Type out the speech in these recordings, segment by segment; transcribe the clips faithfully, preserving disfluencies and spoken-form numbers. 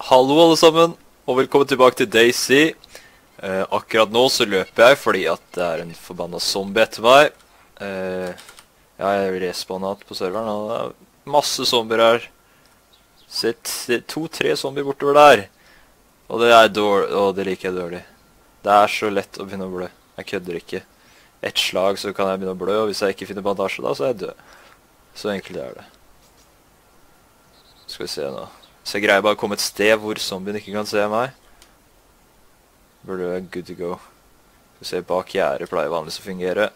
Hallo alle sammen, og velkommen tilbake til Daisy. Eh, akkurat nå så løper jeg fordi at det er en forbannet zombie etter meg. Eh, jeg er respawnat på serveren, og det er masse zombier her. Sitt to-tre zombier bortover der. Og det er dårlig, og det liker jeg dårlig. Det er så lett å begynne å blø. Jeg kødder ikke. Et slag så kan jeg begynne å blø, og hvis jeg ikke finner bandasje da, så er jeg død. Så enkelt er det. Skal vi se nå. Så jeg greier bare å komme et sted hvor zombien ikke kan se meg. Burde være good to go. Skal vi se, bak gjerdet pleier vanligvis å fungere.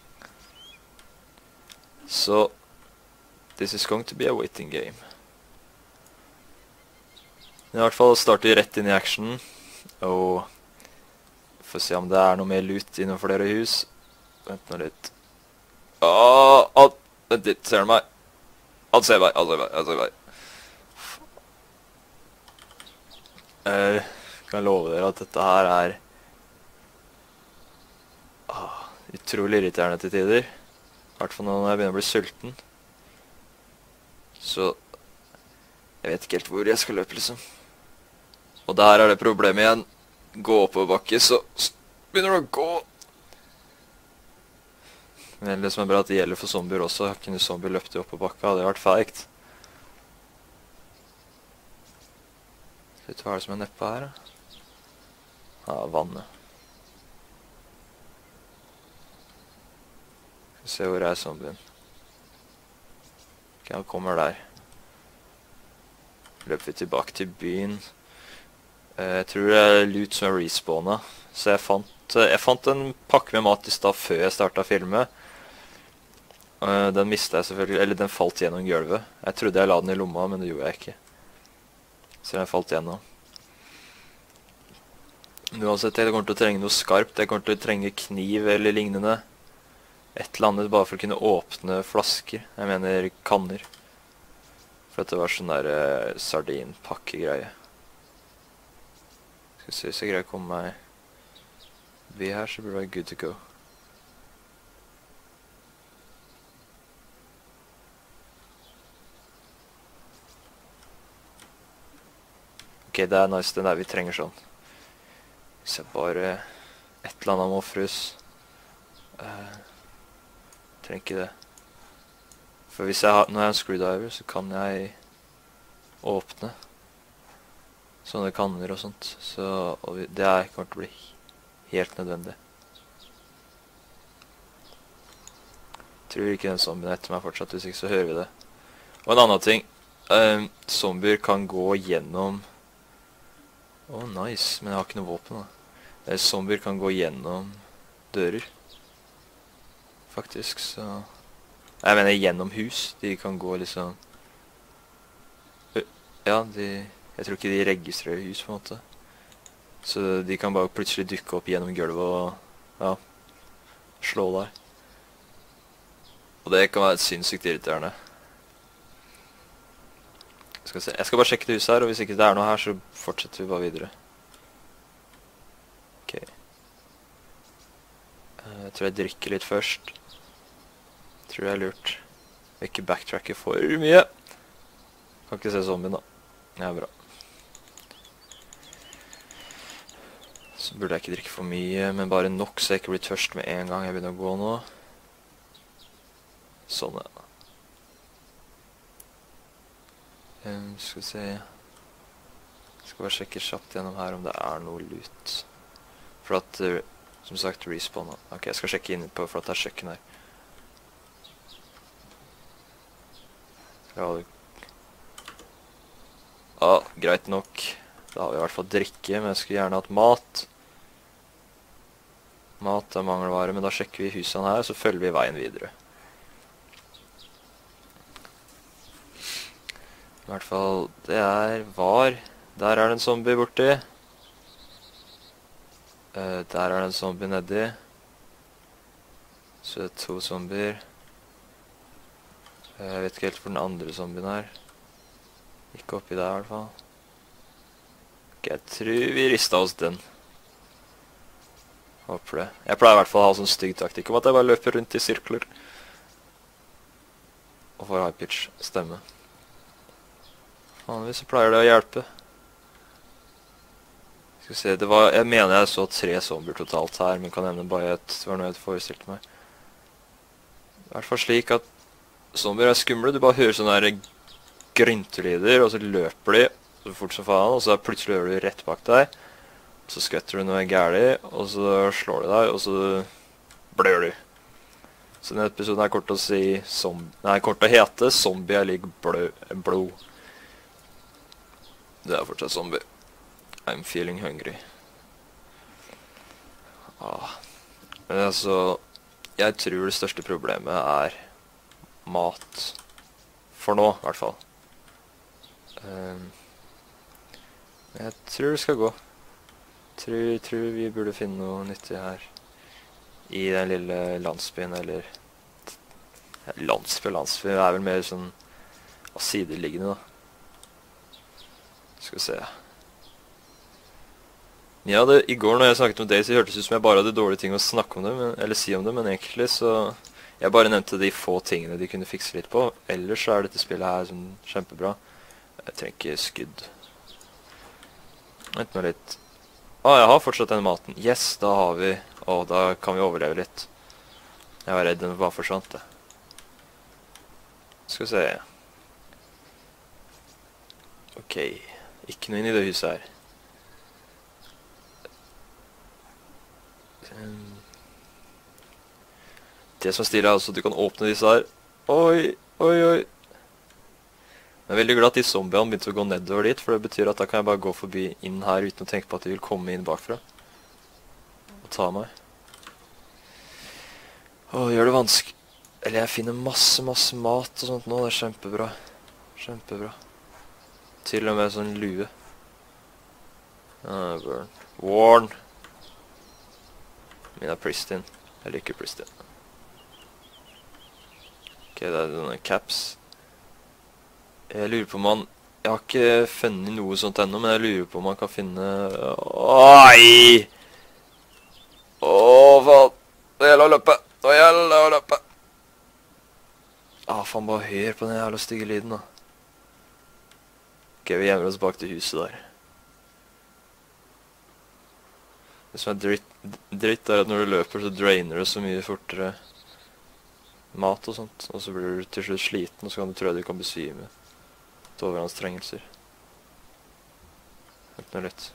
Så, this is going to be a waiting game. I hvert fall starter vi rett inn i action. Og får se om det er noe mer loot innom flere hus. Vent nå litt. Åh, åh, vent litt, ser du meg? Han ser meg, han ser meg, han ser meg. Jeg kan love dere at dette her er ah, utrolig irriterende til tider. I hvert fall når jeg begynner å bli sulten. Så jeg vet ikke helt hvor jeg skal løpe, liksom. Og der er det problemet igjen. Gå oppover bakke, så begynner du å gå. Men det som er bra at det gjelder for zombier også. Kunne zombier løpt oppover bakka, hadde vært feigt. Vet du hva er det som er nedpå her, da? Ja, vannet. Skal vi se hvor er zombien. Ok, han kommer der. Løper vi tilbake til byen. Jeg tror det er loot som er respawnet. Så jeg fant, jeg fant en pakke med mat i stad før jeg startet å filme. Den mistet jeg selvfølgelig, eller den falt gjennom gulvet. Jeg trodde jeg la den i lomma, men det gjorde jeg ikke. Så den falt gjennom. Uansett, jeg kommer til å trenge noe skarpt. Jeg kommer til å trenge kniv eller lignende. Et eller annet bare for å kunne åpne flasker. Jeg mener kanner. For dette var sånn der uh, sardinpakke-greie. Skal vi se hvis jeg greier å komme meg forbi her, så burde det være good to go. Ok, det er nice, den der vi trenger sånn. Hvis jeg bare et eller annet må frus. Uh, trenger ikke det. For hvis jeg har, når jeg er en screwdriver, så kan jeg åpne sånne kanner og sånt. Så og det er, kommer til å bli helt nødvendig. Tror ikke den zombien etter meg fortsatt, hvis ikke så hører vi det. Og en annen ting. Uh, zombier kan gå gjennom... Åh, oh, nice, men jeg har ikke noe våpen da. Zombier kan gå gjennom dører. Faktisk, så... Jeg mener gjennom hus. De kan gå liksom... Ja, de... Jeg tror ikke de registrerer hus på en måte. Så de kan bare plutselig dukke opp gjennom gulvet og... Ja... Slå der. Og det kan være sinnssykt irriterende. Skal se. Jeg skal bare sjekke det huset her, og hvis ikke det er noe her, så fortsetter vi bare videre. Ok. Jeg tror jeg drikker litt først. Jeg tror det er lurt. Jeg vil ikke backtracke for mye. Kan ikke se zombien da. Det er bra. Så burde jeg ikke drikke for mye, men bare nok så jeg ikke blir tørst med en gang jeg begynner å gå nå. Sånn, ja. Um, skal vi se. Jeg skal bare sjekke kjapt gjennom her om det er noe loot. For at, uh, som sagt, respawn. Ok, jeg skal sjekke inn på for at det er kjøkken her. Ja, ah, greit nok. Da har vi i hvert fall drikke, men jeg skulle gjerne hatt mat. Mat er mangelvare, men da sjekker vi husene her, så følger vi veien videre. I hvert fall, det er var. Der er det en zombie borti. Uh, der er det en zombie nedi. Så det er to zombier. Uh, jeg vet ikke helt hvor den andre zombien er. Ikke oppi der i hvert fall. Ok, jeg tror vi ristet oss den. Håper det. Jeg pleier i hvert fall å ha sånn stygg taktikk om at jeg bare løper rundt i sirkler. Og får high pitch stemme. Vanligvis så pleier det å hjelpe. Skal vi se, det var, jeg mener jeg så tre zombier totalt her, men kan hende bare et, det var noe jeg forestilte meg. I hvert fall slik at zombier er skumle, du bare hører sånne der gryntelyder, og så løper de så fort som faen, og så plutselig hører du rett bak deg, så skvetter du noe gærlig, og så slår de deg, og så blør du. Så denne episoden er kort å si, nei, kort å hete, zombie er lik blod. Det er fortsatt zombie. I'm feeling hungry. Ah. Men altså, jeg tror det største problemet er mat. For nå, i hvert fall. Um, jeg tror det skal gå. Tror, tror vi burde finne noe nyttig her. I den lille landsbyen, eller... Landsby, landsby er vel mer sånn... sideliggende, da. Skal vi se... Ja, det, i går når jeg snakket om Daisy, hørtes ut som jeg bare hadde dårlige ting å snakke om det, men, eller si om det, men egentlig så... Jeg bare nevnte de få tingene de kunne fikse litt på. Ellers så er dette spillet her sånn kjempebra. Jeg trenger ikke skudd. Vent nå litt. Å, jeg har fortsatt denne maten. Yes, da har vi... Å, da kan vi overleve litt. Jeg var redd den bare forsvant, det. Skal vi se... Ok, ikke noe inn i det huset her. Det som stiller er altså at du kan åpne disse her. Oi, oi, oi. Jeg er veldig glad at de zombiene begynte å gå nedover dit, for det betyr at da kan jeg bare gå forbi inn her uten å tenke på at de vil komme inn bakfra. Og ta meg. Åh, det gjør det vanskelig. Eller jeg finner masse, masse mat og sånt nå, det er kjempebra. Kjempebra. Til og med sånn lue. Ah, burn. Warn. Min er pristine. Jeg liker pristine. Ok, det er denne caps. Jeg lurer på om man... Jeg har ikke funnet noe sånt enda, men jeg lurer på om man kan finne... Oi! Åh, faen! Nå gjelder å løpe! Nå gjelder å løpe! Ah, faen, bare hør på den jævla stygge lyden, da. Ok, vi gjemmer oss bak til huset der. Det som er dritt, dritt er at når du løper, så drainer du så mye fortere mat og sånt, og så blir du til slutt sliten, og så kan du tro at du kan besvime til overanstrengelser. Vent nå litt.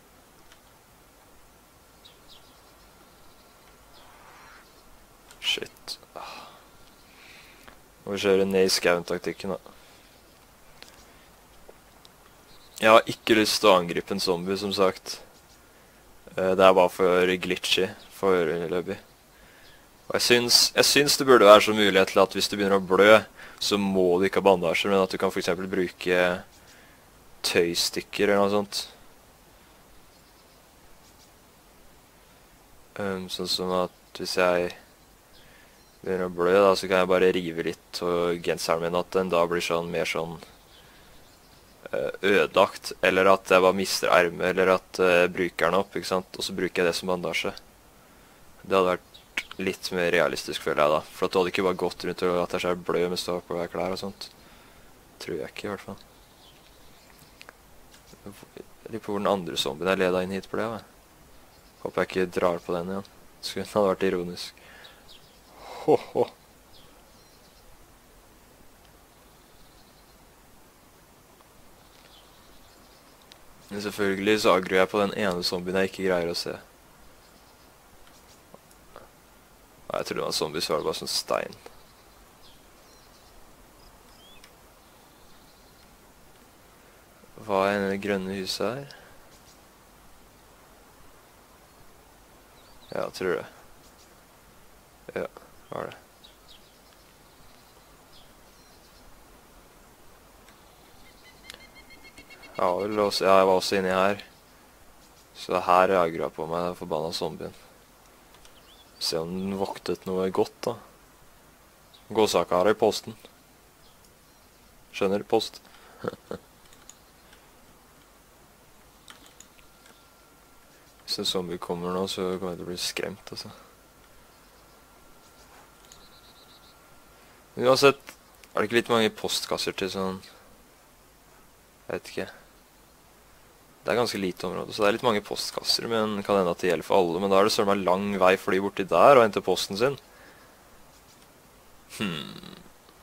Shit. Nå må vi kjøre ned i skauen-taktikken, da. Jeg har ikke lyst til å angripe en zombie, som sagt. Det er bare for glitchy, for løpig. Og jeg syns, jeg syns det burde være så mulighet til at hvis du begynner å blø, så må du ikke ha bandasjer, men at du kan for eksempel bruke tøystykker eller noe sånt. Um, sånn som at hvis jeg begynner å blø, da, så kan jeg bare rive litt og genseren min at den da blir sånn mer sånn ødelagt, eller at jeg bare mister ermet, eller at jeg bruker den opp, ikke sant? Og så bruker jeg det som bandasje. Det hadde vært litt mer realistisk, føler jeg da. For at du hadde ikke bare gått rundt og at jeg er blød med stå på hver klær og sånt. Tror jeg ikke, i hvert fall. Jeg lurer på hvor den andre zombien jeg leda inn hit på det, da. Håper jeg ikke drar på den igjen. Skulle den hadde vært ironisk. Ho, ho. Men selvfølgelig så agrer jeg på den ene zombien jeg ikke greier å se. Jeg tror det var en zombie, så var det bare sånn stein. Hva er det grønne huset her? Ja, jeg tror det. Ja, hva er det? Ja, vel, også, ja, jeg var også inni her. Så her er jeg agret på meg, den forbanna zombien. Se om den voktet noe godt, da. Gåsaka her i posten. Skjønner, post. Hvis en zombie kommer nå, så kommer jeg til å bli skremt, altså. Men uansett, er det ikke litt mange postkasser til sånn... Jeg vet ikke. Det er ganske lite område, så det er litt mange postkasser, men kan hende at det gjelder for alle. Men da er det sånn meg lang vei for de borti der og hente posten sin. Hmm.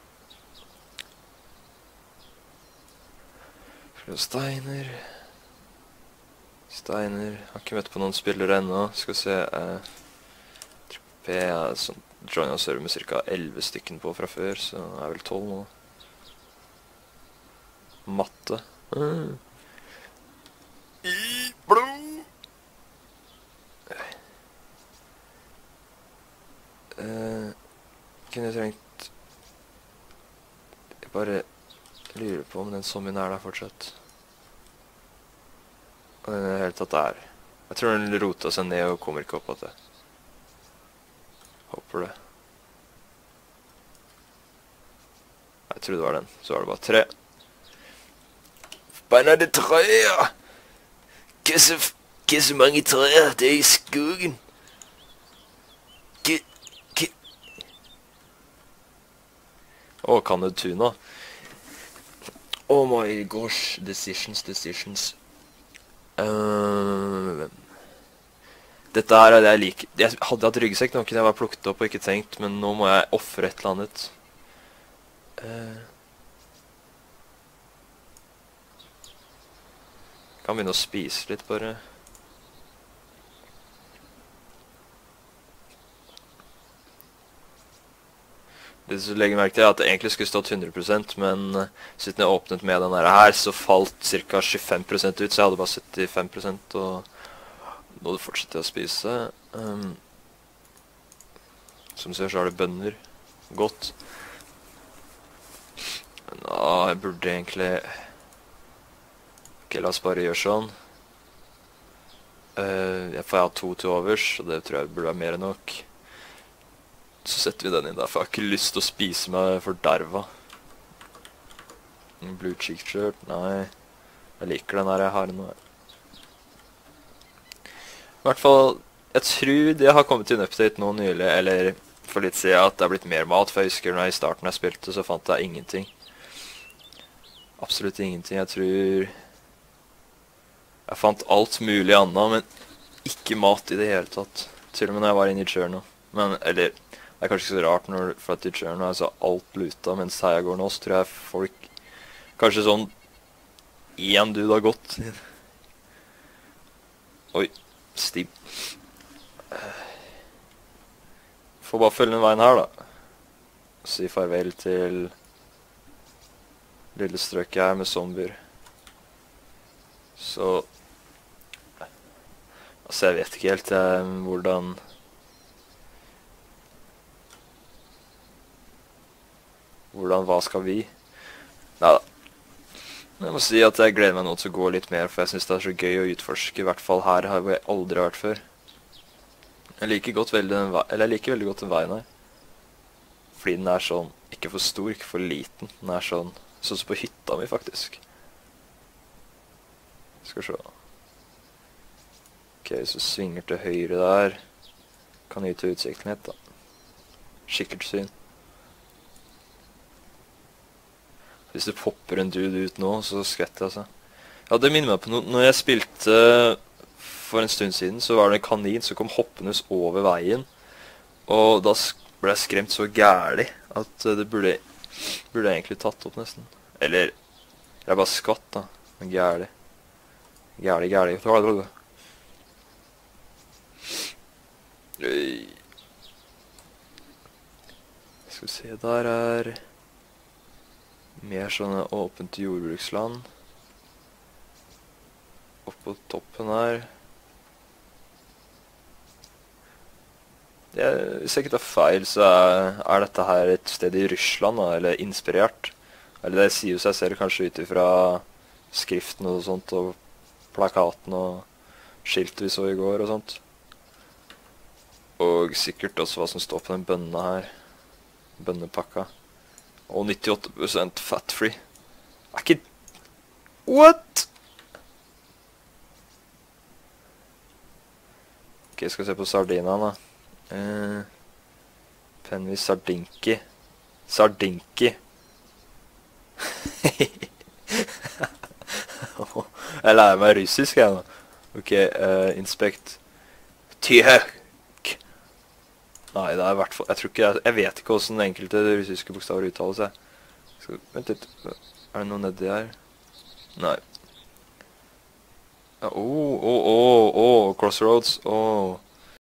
Steiner. Steiner. Har ikke møtt på noen spillere ennå. Skal vi se. Eh, P er sånn joina server med ca. elleve stykken på fra før, så det er vel tolv nå. Matte. Mm. I blod! Uh, kunne jeg trengt... Jeg bare lurer på om den zombien er der fortsatt. Og den er helt tatt der. Jeg tror den rotet seg ned og kommer ikke opp at det. Håper det. Jeg trodde det var den. Så var det bare tre. Beina det trær! Hva så, hva så mange trær det er i skogen? Hva, hva... Å, kan du tuna? Oh my gosh, decisions, decisions. Uh, dette her er det jeg liker. Jeg hadde hatt ryggsekk nå, kunne jeg bare plukket opp og ikke tenkt, men nå må jeg offre et eller annet. Uh, kan begynne å spise litt, bare. Det som legger merke til er at det egentlig skulle stått hundre prosent, men siden jeg åpnet med den her, så falt ca. tjuefem prosent ut, så jeg hadde bare syttifem prosent, og nå fortsetter jeg å spise. Um, som du ser, så har det bønner. Godt. Men da, jeg burde egentlig... Ok, la oss bare gjøre sånn. Uh, jeg får ha to til overs, og det tror jeg burde være mer enn nok. Så setter vi den inn der, for jeg har ikke lyst til å spise meg for derva. Blue cheek shirt, nei. Jeg liker den her jeg har nå. I hvert fall, jeg tror det har kommet til en update nå nylig, eller for litt siden at det har blitt mer mat, for jeg husker når jeg i starten jeg spilte, så fant jeg ingenting. Absolutt ingenting, jeg tror... Jeg fant alt mulig annet, men ikke mat i det hele tatt. Til og med når jeg var inne i Journal. Men, eller... Det er kanskje ikke så rart når for at i Journal er så alt luta, mens her jeg går nå, så tror jeg folk... Kanskje sånn... En dude har gått. Oi, stiv. Får bare følge den veien her, da. Si farvel til... Lille strøket her med zombier. Så... Altså, jeg vet ikke helt jeg, hvordan... Hvordan, hva skal vi? Neida. Jeg må si at jeg gleder meg nå til å gå litt mer, for jeg synes det er så gøy å utforske, i hvert fall her har jeg aldri vært før. Jeg liker, godt veldig den veien, eller jeg liker veldig godt den veien her. Fordi den er sånn, ikke for stor, ikke for liten. Den er sånn, sånn som på hytta mi faktisk. Skal vi se. Ok, så svinger til høyre der. Kan nyte utsikten litt da. Skikkert syn. Hvis det popper en dude ut nå, så skvetter jeg altså. Ja, det minner meg på noe. Når jeg spilte for en stund siden, så var det en kanin som kom hoppende over veien. Og da ble jeg skremt så gærlig at det burde, burde jeg egentlig tatt opp nesten. Eller, jeg bare skvatt da. Men gærlig. Gærlig, gærlig. Skal vi se, der er... Mer sånne åpent jordbruksland. Opp på toppen her. Det er, hvis jeg ikke tar feil, så er, er dette her et sted i Russland, da, eller inspirert. Eller det sier jo seg selv kanskje ut ifra skriften og sånt, og plakaten og skilt vi så i går og sånt. Og sikkert også hva som står på den bønna her. Bønnepakka. Og nittiåtte prosent fat-free. Er ikke... What? Ok, jeg skal se på sardina da. Eh, Penvis sardinki. Sardinki. Jeg Jeg lærer meg russisk, jeg nå. Ok, uh, inspect. Tjek. Nei, det er i hvert fall... Jeg tror ikke jeg... Jeg vet ikke hvordan enkelte russiske bokstaver uttales, jeg. Skal, vent litt. Er det noe nedi her? Nei. Åh, åh, åh, åh, crossroads. Åh.